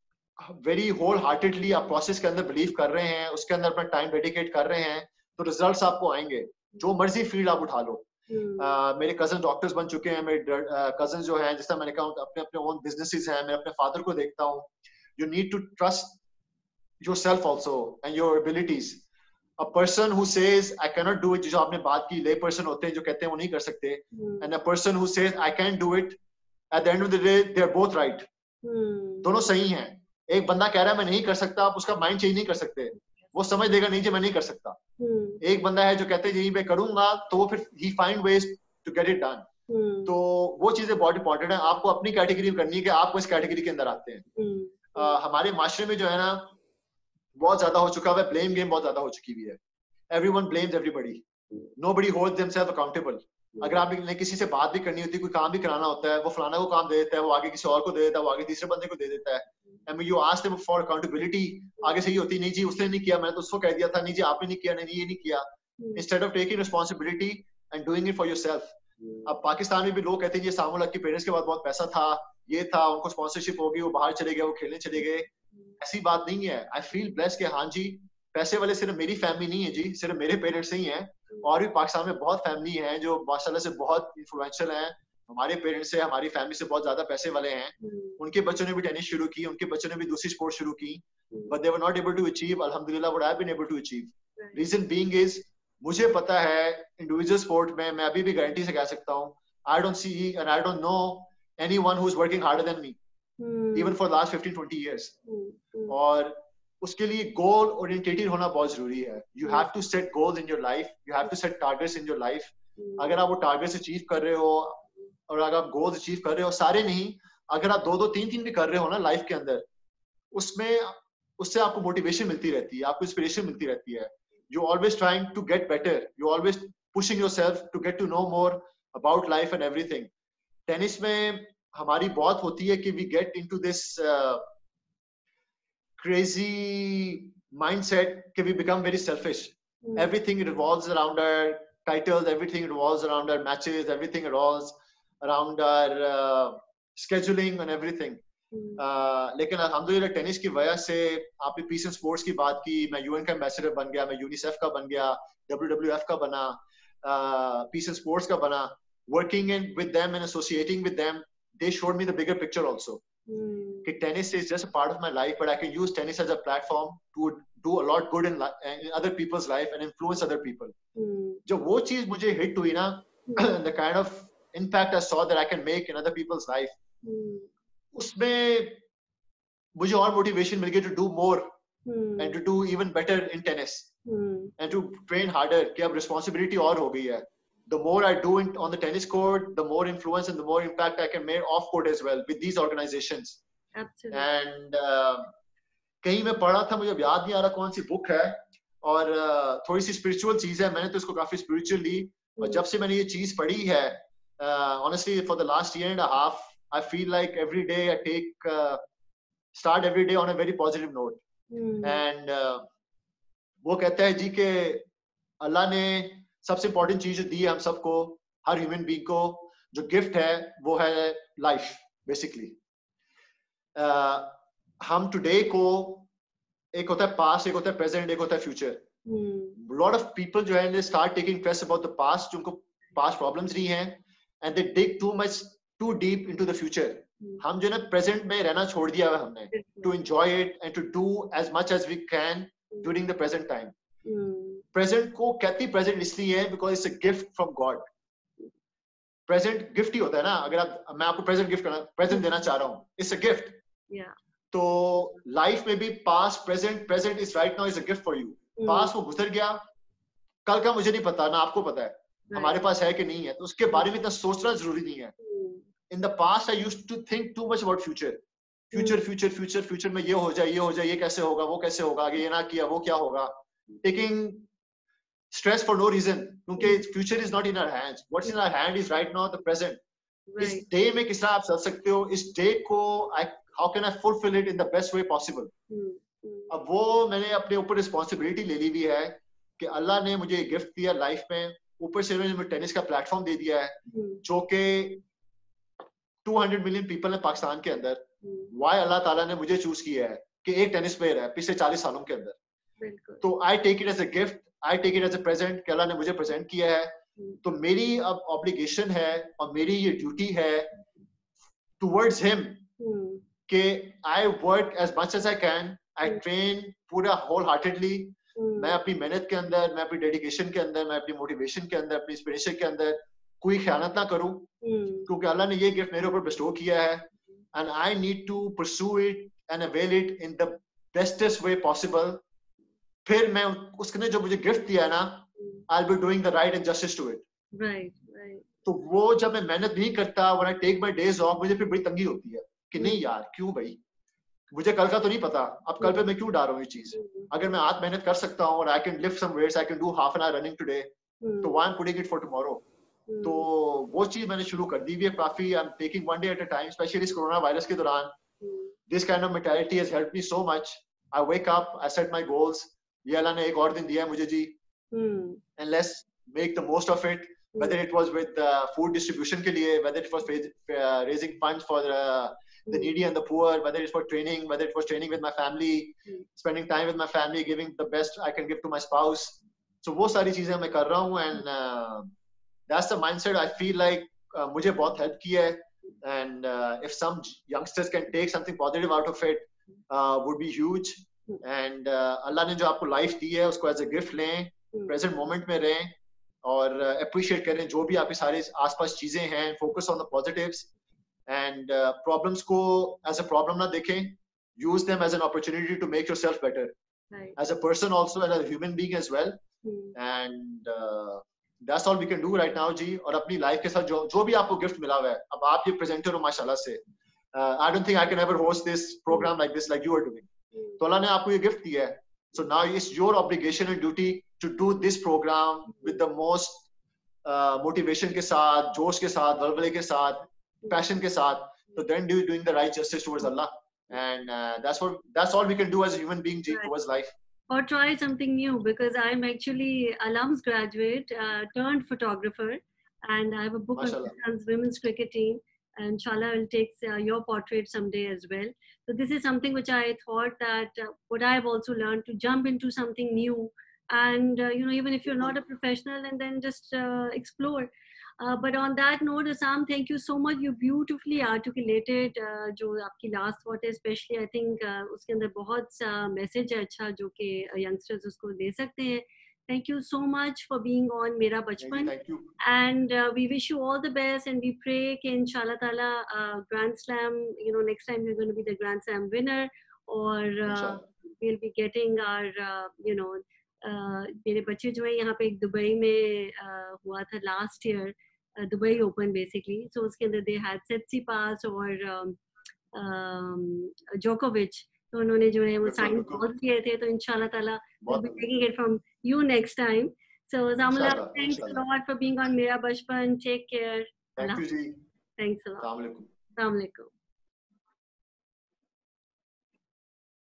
Speaker 1: very wholeheartedly आप process के अंदर believe कर रहे हैं, उसके अंदर अपना time dedicate कर रहे हैं, तो results आपको आएंगे। जो मर्जी फील्ड आप उठा लो।
Speaker 2: Hmm.
Speaker 1: uh, मेरे कजन डॉक्टर्स बन चुके हैं, मेरे कजन uh, जो हैं, जिसका मैंने कहा अपने अपने ओन बिजनेसेस हैं, मैं अपने फादर को देखता हूँ। You need to trust yourself also and your abilities. A person who says I cannot do it, जो आपने बात की, lay person होते हैं जो कहते हैं वो नहीं कर सकते,
Speaker 2: Hmm.
Speaker 1: and a person who says I can do it, at the end of the day they are both right.
Speaker 2: Hmm.
Speaker 1: दोनों सही हैं। एक बंदा कह रहा है मैं नहीं कर सकता, आप उसका माइंड चेंज नहीं कर सकते, वो समझ लेगा नहीं जी मैं नहीं कर सकता।
Speaker 2: Hmm.
Speaker 1: एक बंदा है जो कहते हैं जी मैं करूंगा, तो वो फिर he find ways to get it done.
Speaker 2: Hmm.
Speaker 1: तो वो चीजें बहुत इंपॉर्टेंट है, आपको अपनी कैटेगरी करनी है कि आप इस कैटेगरी के अंदर आते हैं।
Speaker 2: Hmm.
Speaker 1: uh, हमारे माशरे में जो है ना बहुत ज्यादा हो चुका है, ब्लेम गेम बहुत ज्यादा हो चुकी हुई है। Everyone blames everybody. Nobody holds themselves accountable. अगर आपने किसी से बात भी करनी होती है, कोई काम भी कराना होता है, वो फलाना को काम दे देता है, वो आगे किसी और को दे देता है, वो आगे तीसरे बंदे को दे देता है। I mean, you ask them for accountability, आगे से ही होती नहीं जी उसने नहीं किया, मैंने तो उसको कह दिया था, नहीं जी आपने नहीं किया, नहीं ये नहीं किया। Instead of taking responsibility and doing it for yourself. अब पाकिस्तान में भी लोग कहते हैं ये सामुल हक के पेरेंट्स के पास बहुत पैसा था, ये था, उनको स्पॉन्सरशिप होगी, वो बाहर चले गए, वो खेलने चले गए। ऐसी बात नहीं है। आई फील ब्लेस्ड कि हाँ जी, पैसे वाले सिर्फ मेरी फैमिली नहीं है जी, सिर्फ मेरे पेरेंट्स ही हैं, और भी पाकिस्तान में बहुत फैमिली हैं जो माशाल्लाह से बहुत इन्फ्लुएंशियल हैं। हमारे पेरेंट्स से, हमारी फैमिली से बहुत ज्यादा पैसे वाले हैं। उनके बच्चों ने भी टेनिस शुरू की, उनके बच्चों ने भी दूसरी स्पोर्ट्स शुरू की, but they were not able to achieve अल्हम्दुलिल्लाह what I have been able to achieve. Reason being is, मुझे पता है इंडिविजुअल स्पोर्ट में मैं अभी भी गारंटी से कह सकता हूँ, I don't see and I don't know anyone who is working harder than me even for last fifteen twenty years. और उसके लिए गोल ओरिएंटेटेड होना बहुत जरूरी है। You have to set goals in your life, you have to set targets in your life. अगर आप वो टारगेट्स अचीव कर रहे हो और अगर आप गोल्स अचीव कर रहे हो, सारे नहीं, अगर आप दो दो तीन तीन भी कर रहे हो ना लाइफ के अंदर, उसमें उससे आपको मोटिवेशन मिलती रहती है, आपको इंस्पिरेशन मिलती रहती है। You always trying to get better, you always pushing yourself to get to know more about life and everything. Tennis में हमारी बहुत होती है कि we get into this crazy mindset that we become very selfish. Mm. Everything revolves around our titles, everything revolves around our matches, everything revolves around our uh, scheduling and everything. Mm. Uh, लेकिन अल्हम्दुलिल्लाह tennis की वजह से, आपने piece and sports की बात की, मैं यूएन का एम्बेसडर बन गया, मैं यूनिसेफ का बन गया, डब्ल्यू डब्ल्यू एफ का बना, पीस एंड स्पोर्ट्स का बना। Working in with them and associating with them, they showed me the bigger picture also. कि tennis is just a part of my life, but I can use tennis as a platform to do a lot good in, in other people's life and influence other people. Mm. जब वो चीज मुझे hit हुई ना, mm. the kind of impact I saw that I can make in other people's life, mm. उसमें मुझे और motivation मिल गई to do more mm. and to do even better in tennis mm. and to train harder. कि अब responsibility और हो गई है. The more I do it on the tennis court, the more influence and the more impact I can make off court as well with these organizations.
Speaker 2: Absolutely.
Speaker 1: And uh, कहीं मैं पढ़ा था, मुझे याद नहीं आ रहा कौन सी बुक है, और uh, थोड़ी सी स्पिरिचुअल चीज है, मैंने तो इसको काफी स्पिरिचुअल ली, और जब से मैंने ये चीज पढ़ी है, uh, honestly for the last year and a half, I feel like every day I take uh, start every day on a very positive note. Mm. And uh, वो कहता है जी कि अल्लाह ने सबसे इंपॉर्टेंट चीज जो दी है हम सबको, हर ह्यूमन बीइंग को, जो गिफ्ट है वो है लाइफ बेसिकली। uh, हम टुडे को, एक होता है पास्ट, एक होता है प्रेजेंट, एक होता है फ्यूचर। लॉट ऑफ पीपल जो है they start taking stress about the past, जिनको पास्ट प्रॉब्लम्स रही हैं, and they dig too much too deep into the future. हम जो है ना प्रेजेंट में रहना छोड़ दिया है हमने, to enjoy it and to do as much as we can during the present time. Present को कहती प्रेजेंट इसलिए है because it's a gift from God. Present gift ही होता है ना, अगर आप, मैं आपको प्रेजेंट गिफ्ट करना, प्रेजेंट देना चाह रहा हूँ, इट्स अ गिफ्ट। तो लाइफ में भी past present, present is right now is a gift for you. Past वो गुजर गया, कल का मुझे नहीं पता, ना आपको पता है हमारे
Speaker 2: right.
Speaker 1: पास है कि नहीं है, तो उसके बारे में इतना सोचना जरूरी नहीं है.
Speaker 2: Hmm.
Speaker 1: In the past I used to think too much about future. Future,
Speaker 2: Hmm.
Speaker 1: future, future, future में ये हो जाए, ये हो जाए, ये कैसे होगा, वो कैसे होगा, आगे ये ना किया, वो क्या होगा. Taking stress for no reason, क्योंकि future is not in our hands. What's in our hand is right now the present. इस
Speaker 2: Right.
Speaker 1: day में किस तरह आप चल सकते हो, इस day को I, how can I fulfill it in the best way possible.
Speaker 2: Hmm. Hmm.
Speaker 1: अब वो मैंने अपने ऊपर रिस्पॉन्सिबिलिटी ले ली हुई है कि अल्लाह ने मुझे गिफ्ट दिया लाइफ में, ऊपर से उन्होंने मुझे टेनिस का प्लेटफॉर्म दे दिया है,
Speaker 2: Hmm.
Speaker 1: जो कि टू हंड्रेड मिलियन पीपल है पाकिस्तान के अंदर.
Speaker 2: Hmm.
Speaker 1: वाई अल्लाह ताला ने मुझे चूज किया है कि एक टेनिस प्लेयर है पिछले चालीस सालों के अंदर.
Speaker 2: बिल्कुल.
Speaker 1: तो I take it as a gift, I take it as a present कि अल्लाह ने मुझे प्रेजेंट किया है.
Speaker 2: Hmm.
Speaker 1: तो मेरी अब ऑब्लिगेशन है और मेरी ये ड्यूटी है टुवर्ड्स हिम
Speaker 2: Hmm.
Speaker 1: कि I work as much as I can, I train पूरा होल हार्टेडली.
Speaker 2: Hmm.
Speaker 1: मैं अपनी मेहनत के अंदर, मैं अपनी डेडिकेशन के अंदर, मैं अपनी मोटिवेशन के अंदर, अपनी इंस्पिरेशन के अंदर कोई ख्यानत ना करूं,
Speaker 2: Hmm.
Speaker 1: क्योंकि अल्लाह ने ये गिफ्ट मेरे ऊपर बेस्टो किया है and I need to pursue it and avail it in the bestest way possible. फिर मैं उसने जो मुझे गिफ्ट दिया है ना, I'll be doing the right and justice to it.
Speaker 2: Right. Right.
Speaker 1: तो वो जब मैं मेहनत नहीं करता, when I take my days off, मुझे फिर बड़ी तंगी होती है कि नहीं यार, क्यों भाई, मुझे कल का तो नहीं पता, अब कल पे मैं क्यों डाल रहा हूँ ये चीज. अगर मैं आज मेहनत कर सकता हूँ और I can lift some weights, I can do half an hour running today, तो why I'm putting it for tomorrow. तो वो चीज मैंने शुरू कर दी हुई है काफी. I am taking one day at a time, specially इस कोरोना वायरस के दौरान. This kind of mentality has helped me so much. I wake up, I set my goals. ये अल्लाह ने एक और दिन दिया है मुझे जी, and let's make the most of it. whether it was with uh, food distribution के लिए, whether it was uh, raising funds for uh, the needy and the poor, whether it was training, whether it was training with my family, spending time with my family, giving the best I can give to my spouse. So वो सारी चीजें मैं कर रहा हूँ, and uh, that's the mindset I feel like uh, मुझे बहुत help किया है. And uh, if some youngsters can take something positive out of it, uh, would be huge. And uh, अल्लाह ने जो आपको life दी है उसको as a gift लें, present moment में रहें और अप्रिशिएट करें जो भी आपके सारे आसपास चीजें हैं. Focus on the positives and problems को एज अ प्रॉब्लम ना देखें. Use them as an opportunity to make yourself better as a person, also as a human being as well. And that's all we can do right now जी. और अपनी life के साथ जो जो भी आपको गिफ्ट मिला हुआ है, अब आप ये प्रेजेंटर हो माशाल्लाह से. I don't think I can ever host this program like this like you are doing. तो अल्लाह ने आपको ये गिफ्ट दिया है. So now it's your obligation and duty to do this program with the most uh, motivation के साथ, जोश के साथ, वल्वले के साथ, passion के साथ. So then you're doing the right justice towards Allah, and uh, that's what that's all we can do as a human being
Speaker 2: Right.
Speaker 1: towards life.
Speaker 2: Or try something new, because I'm actually alums graduate uh, turned photographer, and I have a book on
Speaker 1: Mashallah.
Speaker 2: Pakistan's women's cricket team. And inshallah, I'll take uh, your portrait someday as well. So this is something which I thought that uh, what I've also learned, to jump into something new, and uh, you know, even if you're not a professional, and then just uh, explore. Uh, but on that note, Assam, thank you so much. You beautifully articulated uh, जो आपकी last thought है, especially I think uh, उसके अंदर बहुत सा message है अच्छा जो कि youngsters उसको ले सकते हैं. Thank you so much for being on Mera Bachpan.
Speaker 1: Thank you.
Speaker 2: And uh, we wish you all the best, and we pray कि inshallah ta'ala uh, Grand Slam, you know, next time you're going to be the Grand Slam winner, or uh, we'll be getting our, uh, you know, uh, मेरे बच्चे जो है यहाँ पे एक Dubai में uh, हुआ था last year, uh, Dubai Open basically. So उसके अंदर they had Tsitsipas और um, um, Djokovic. तो उन्होंने जो है वो साइन बहुत किए थे. तो इंशाल्लाह ताला we'll be taking it from you next time. So Zamla, thanks a lot for being on Mera Bachpan. Take care.
Speaker 1: Thank you ji.
Speaker 2: Thanks a lot.
Speaker 1: Assalamu alaikum.
Speaker 2: Assalamu alaikum.